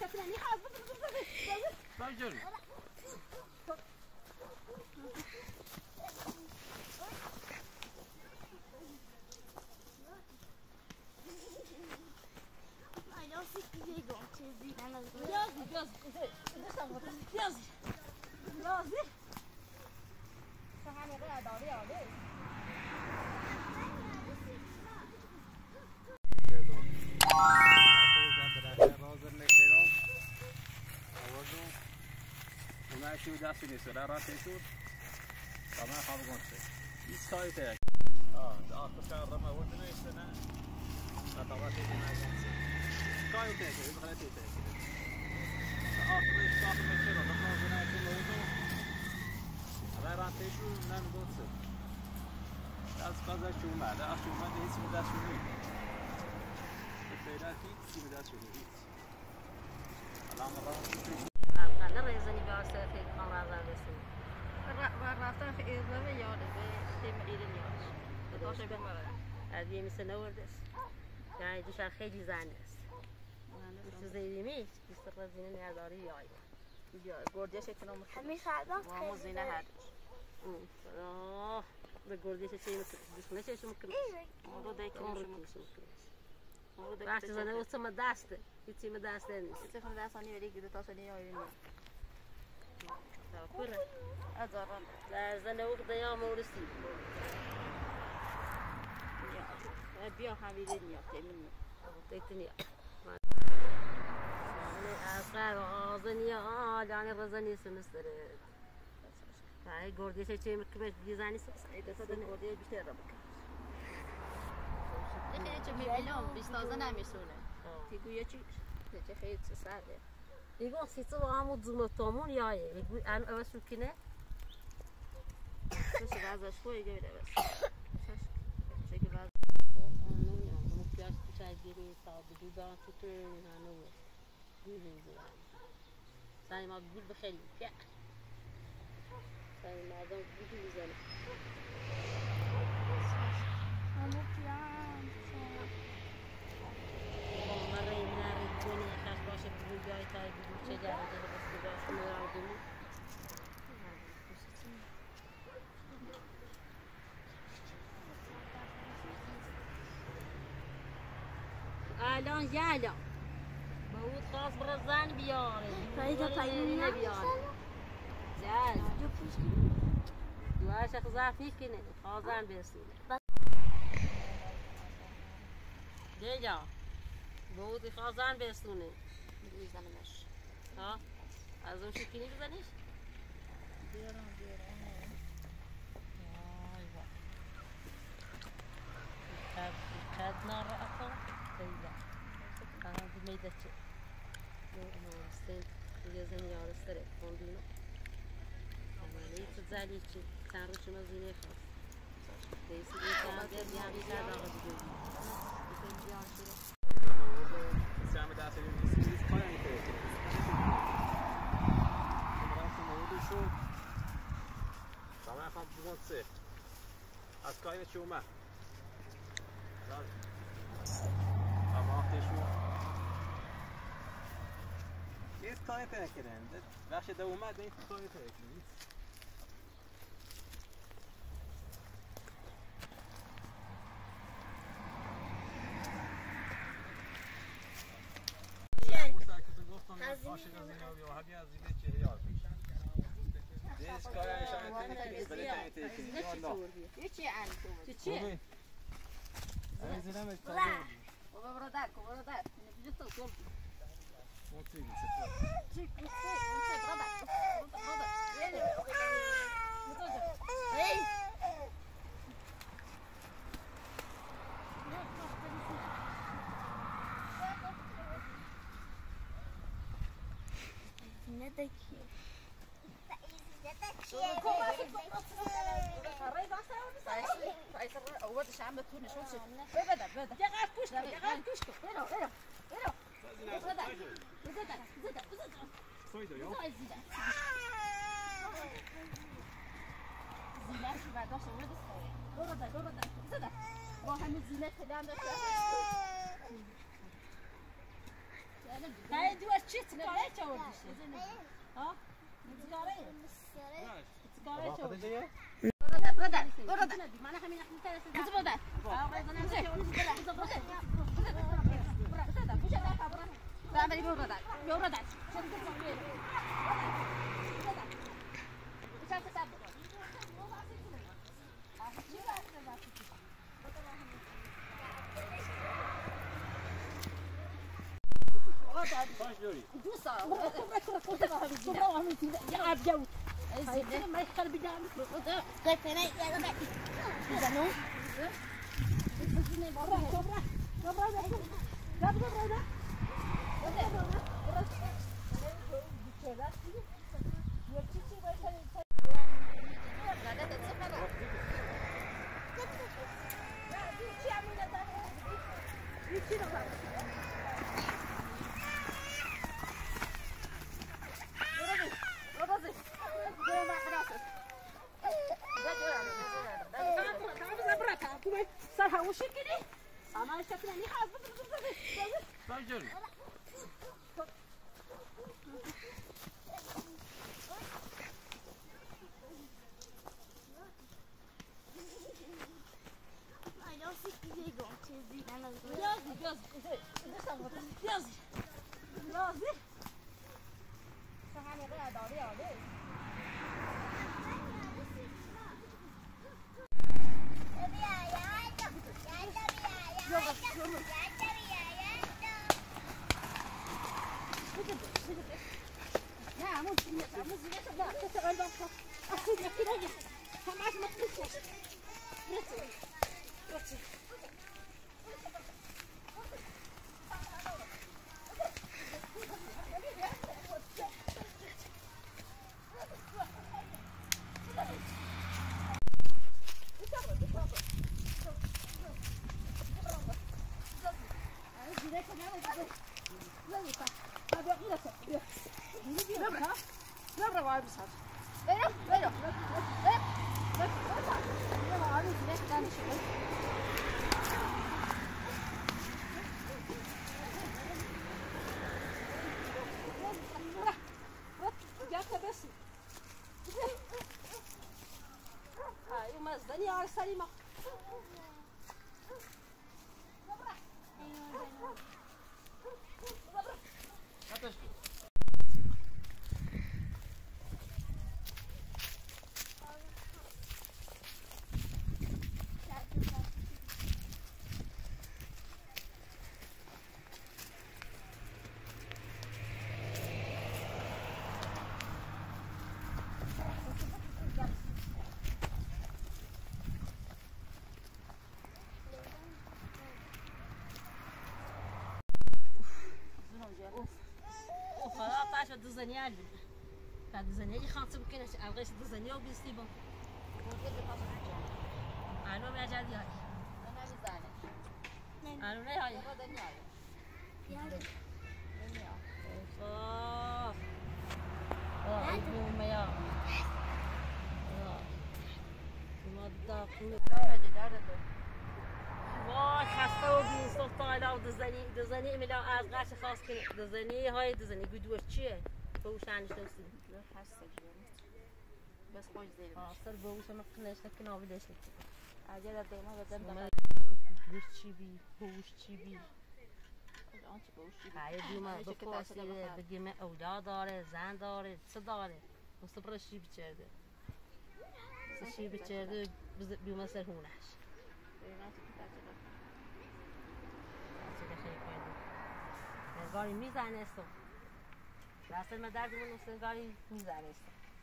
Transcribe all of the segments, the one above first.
دست نیست را تشور تمام خواب گذشته این سایته آخه کار ما ود نیست نه تمام تیجی نگذشته سایته این خلاصه آخه ساخت میشه رو نماز نکنه لودو را تشور نمیگذشته از کجا چومده از چومده هیچ مدت شدی فعلا هیچ مدت شدی الان ما نه رزنی بیارسته فکر کنم رزن رسید. رفتن في إيرلندا ياده في إيرلندا. تاشو بمره. عادی مثل نوردش. یعنی دوشان خیلی زن است. مثل زیمیش بیشتر رزینه نداری یای. یا گردش کنم. همین خدا. و مزینه هست. به گردش چی مثل دوشونه چیشون میکنه. رو دیگه وقتی زنه واسه دسته. هیچی دسته نیست. هیچی دستانی ولی که تاشو نیایی نه. پره. ازاران. در زنه وقت دیا مورسی. یا بیا حالیلی نیا تیمنی. تیتنیا. آخر آزنیا جانی رزنی سمستره. های گردش چی میکنه بیزانی سعی دست گردش بیشتر را بکن. خیلی چه میبینم بیستازه نمیسونه. تیگویی چی؟ چه خیلی ساده. دیگه سیستم همون زمستون یایه. میگوی آن اوست کنه. چه وضعش خوبه دیگه بس. چه که وضع. آنو پیاز چای گیری سال بدودا تو آنو گیری سعی ما بیل بخیلی پیا. سعی ما دام بیل میزنه. همون پیان. مرة من الدنيا خاص باشه بوجای تای بود چه جاره داره بس باشه می‌آوردیم. الان یالا بود خاص برزن بیاره. فایده پایینی بیاره. جال. دوایش خزافی کنه. خازن برسونه. دیجا. بود خازن برسونه. میزنمش. ها؟ از اون شکلی بزنیش؟ بیارم. ایوا. کد نارعته. دیجا. آن میده چه؟ استن یزن یارستره کندینو. آماده تزالی چه؟ تنرش مزینه خاص. دیسی دیگر بیاری زد آقا دیگه. سعی دست نیست کاری نمی‌کنه. شو تمام خواهم بگم سه از کاری چی اومد تمام تشو نیست کاری نکردن بخش دو اومد نیست کاری نکردن عاشق از این یا هدیه از دیگه چه یاد دیس کاری نشان تنیس بده تنیس یه چی انتو چی؟ این زنم لا برو در نمیشه تو گل موتی چی برو هی ندکی اولش عم بتونش وش بدا يا كشكو ايرو زيد صيدا يا زينات بعد عشان ولد الصغير دور زيد واحد من الزينات اللي عندك هاي دوست چی تکاره چه وردیشه؟ ها؟ تکاره؟ تکاره چه وردیشه؟ برادر من همین اخمی ترسید برادر دزنيال بعد دزنيال يخاطب كناش أبغيش دزنيال وبيستيبو أنا ما جادي هاي أنا ما هاي يوم يا ما تدقني وای خسته و بی‌انصاف طالع و دزنی میلا از قش خاص کنه دزنی های دزنی گدوش چیه؟ بوشانش دوستی. لا حاسة بس خوش زين. صار بوش ما قناش لكن هو بداش. عجلة ديما بدنا. بوش چی بوش چی الان چی بوش چی؟ هاي دیما بخواسته بگیم اولاد داره زن داره چه داره مصبر شی بچرده. شی بچرده بیوم سر هونش. سنگاری میزنه است. راست ما دردمون سنگاری میزنه است.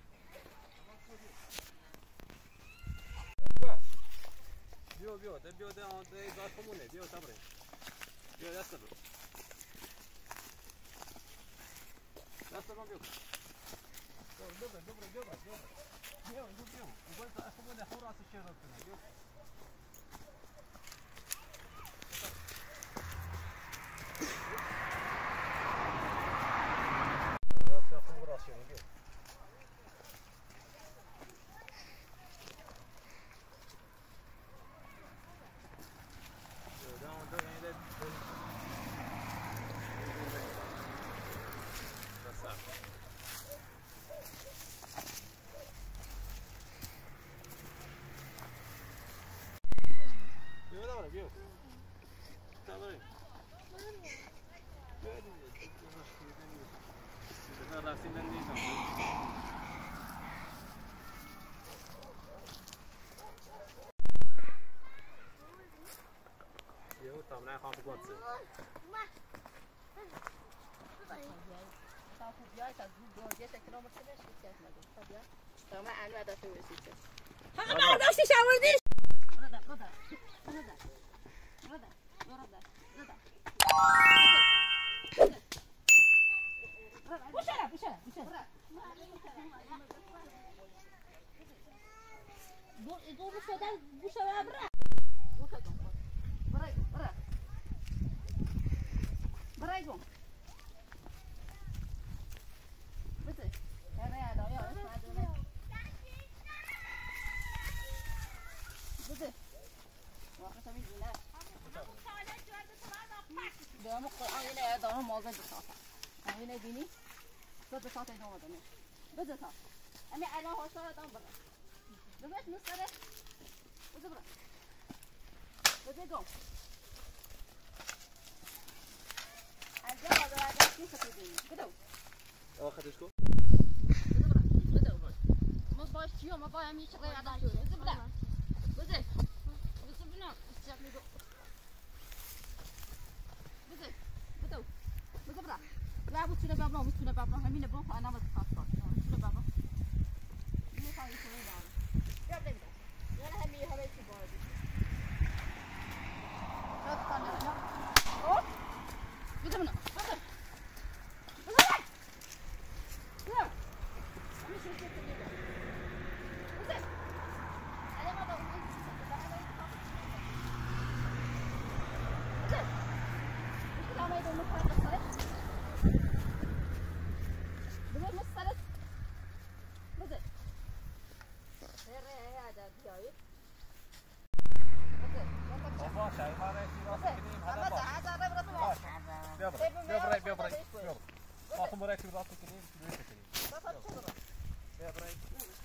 بیا ده آن ده دار خمونه بیا صبره. بیا دست برو. دست برو بیا. بیا. اول خمونه خراس شهر کنه بیا. برای بذار رفتیم نمیدونم یهو تمام خواهم بگوید تا خوب بیای تا دور گیت کنم مشکلش چیست نگو تا بیا تا من علو عادت وسیله ها برداشتی شوردی ردا بوشه دو بوشه برای گم بده هره دایا بده واقعا میگیره دارم قرآن دارم مازن بساطه اینه بینی تو بساطه دام دنیا بده تا امی الان هاشا دام برا ببینید مستره بده برا بده گم اینجا باید چی خطیبی بدو خطیش کو بدو ما باش چیو ما باید همیشه غیر عدم شد بده بده بده بنا استجاب میگو بده بده برا لا بتونه بابا همینه بابا انا ما تخاف بتونه بابا مو خايف من دار يا بنت يلا همي هبيتي بودي لا تطلع او بده بنا بده لا مش شو بده انا ما بقول ما يدوم مخاطر صح بقول مصرت بده هي هذا دياي بده بابا شاي ما رايك راسك هذا هذا بيا باخذ مركب راسك كريم بيا براي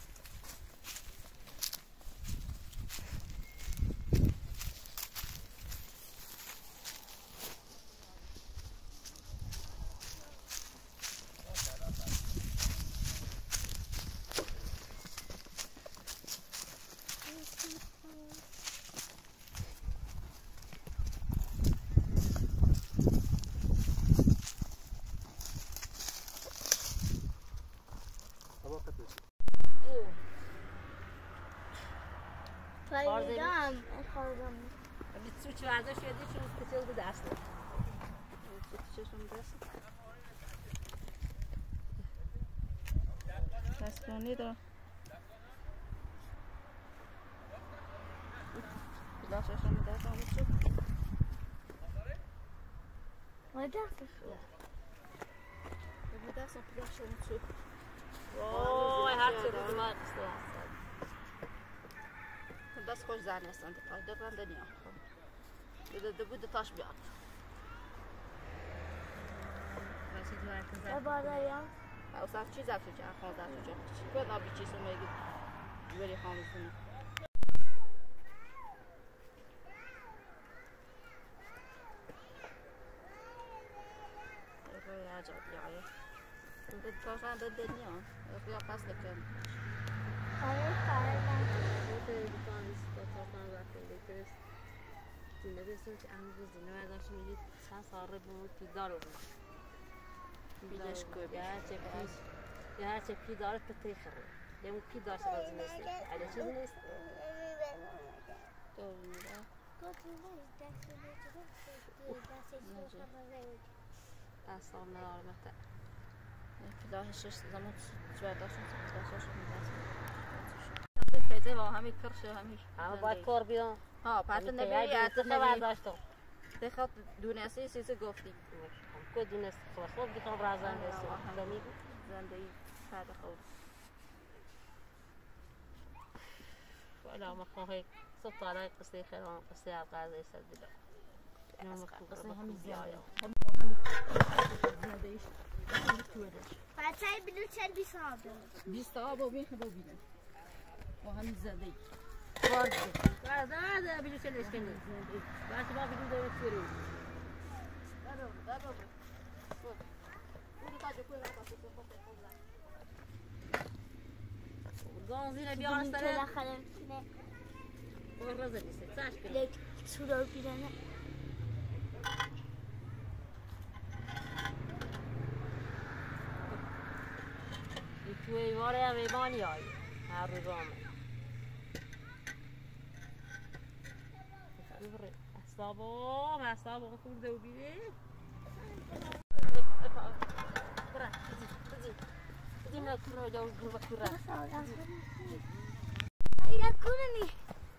خوردم بتسوچ ورزش شدی چون کتل بود اصلا چشم دست دستونی دار بلا چشم دست آمد شد ما دستش بلا دست آمد بلا شد شد وای هر چه بود ما دست خوش زن هستند پایدار رم دنیا ده بود تاش بیاد بالایم او سر چی زد تو چه خان زد تو چه کد نبی چی سو میگی بری خاموشونی روی عجب یعیه ده تاشان ده دنیا رفیا پس لکن آره فعلا زنده بسیم که امروز زنده برداشت میگید چند ساره بود پیدا رو بیدش که به هر چه پی داره پتی خره لیمون پی داشت بازی نیست علی چیز نیست تو میره اصلا نداره مهتر پیداش شش زمان جوه داشتم پیداش میدست پیده با همی کرشه همه باید کار بیان ها پس نمیری اتخه برداشتم دخواد دونستی سیسه گفتی که دونست خوب دیگه خبر از زنده است زمین زنده ای فرد خود ولی ما خواهی صبح طالع قصه خیران قصه عقاز ایست دیده نام قصه همین زیاده زیاده ایش بچه‌ی بلو چند 20 آب 20 آب و میخه ببینه و همین زیاده ای بعد بلو چند اشکنی بعد با بلو داره چیری زیر بیار سر بالاخره میتونه ورز نیست چاش کنه لک سورا بیرنه توی واره میبانی آیی هر روز آمد اصابو خورده و بیره برا بدی ما کرا جاو گروه کرا هیدت کنمی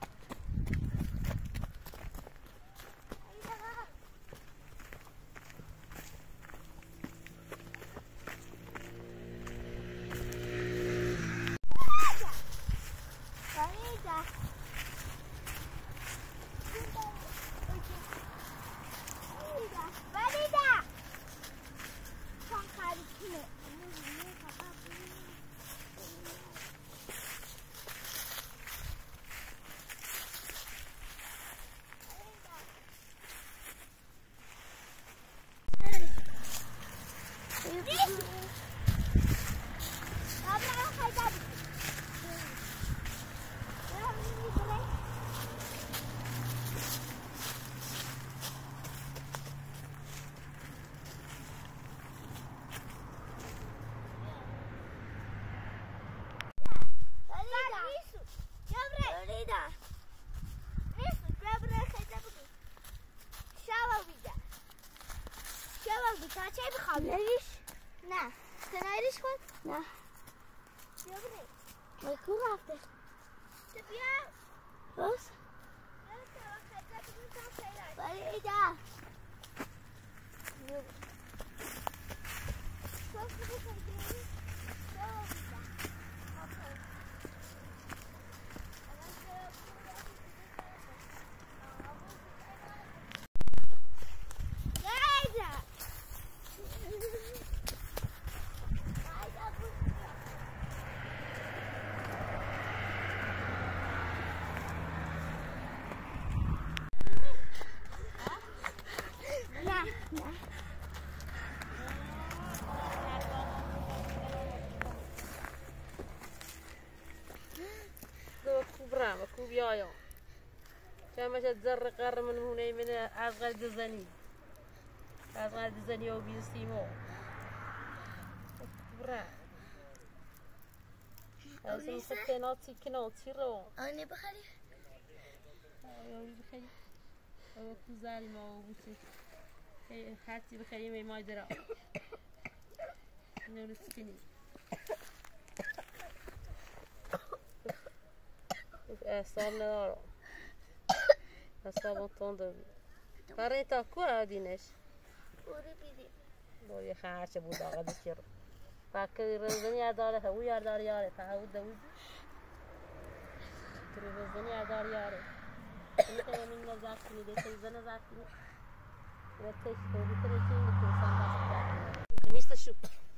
چه بخواب نریش؟ نه تو نریش خود؟ نه بیا بریم مکو رفته تو بیا بس باری ایده خوب یایم کمش زر قر من هونه من از غد زنی و بیستیمو برا از این کناتی رو آنی بخری آنی بخری او کوزاری ما و بوسی حتی بخری می مای درا نورس کنی اعصاب ندارم اعصابم تنده بود برای تا کور دینش بوری بیدی بوری خرچه بود آقا دیگه رو فکر رزنی داره هوی داره یاره تعود دوید رزنی داره یاره میخوام من نزاک کنی دیگه زن نزاک کنی رتش تو بیتره چی میکنی سان دست کنی نیست شو